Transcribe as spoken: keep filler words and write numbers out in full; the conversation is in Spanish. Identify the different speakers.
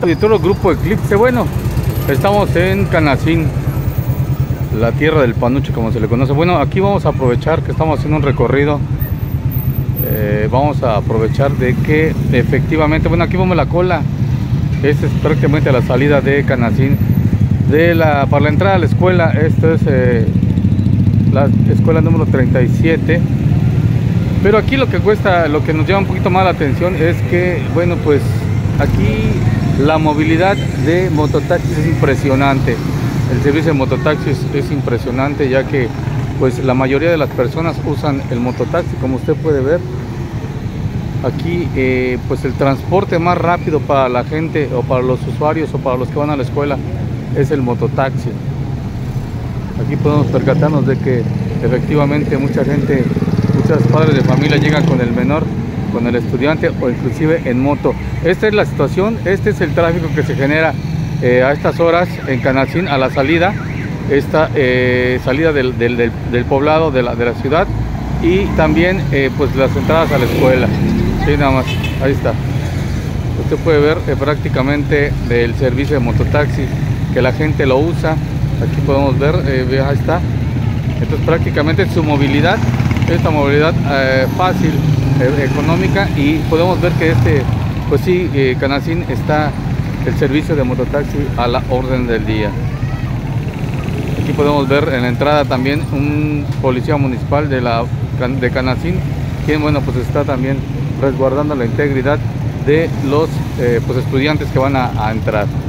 Speaker 1: Y todo el grupo Eclipse. Bueno, estamos en Canacín, la tierra del panucho, como se le conoce. Bueno, aquí vamos a aprovechar que estamos haciendo un recorrido. Eh, vamos a aprovechar de que efectivamente, bueno, aquí vemos la cola. Esta es prácticamente la salida de Canacín, de la, para la entrada a la escuela. Esta es eh, la escuela número treinta y siete. Pero aquí lo que cuesta, lo que nos llama un poquito más la atención es que, bueno, pues aquí la movilidad de mototaxis es impresionante. El servicio de mototaxis es impresionante, ya que pues la mayoría de las personas usan el mototaxi, como usted puede ver. Aquí eh, pues el transporte más rápido para la gente, o para los usuarios, o para los que van a la escuela, es el mototaxi. Aquí podemos percatarnos de que efectivamente mucha gente, muchos padres de familia llegan con el menor, con el estudiante, o inclusive en moto. Esta es la situación, este es el tráfico que se genera eh, a estas horas en Canacín, a la salida, esta eh, salida del, del, del, del poblado, de la, de la ciudad, y también eh, pues las entradas a la escuela. Sí, nada más, ahí está. Usted puede ver eh, prácticamente el servicio de mototaxi, que la gente lo usa. Aquí podemos ver, eh, ahí está. Entonces prácticamente su movilidad, esta movilidad eh, fácil, eh, económica, y podemos ver que este, pues sí, eh, Canacín está el servicio de mototaxi a la orden del día. Aquí podemos ver en la entrada también un policía municipal de la de Canacín, quien, bueno, pues está también resguardando la integridad de los eh, pues estudiantes que van a, a entrar.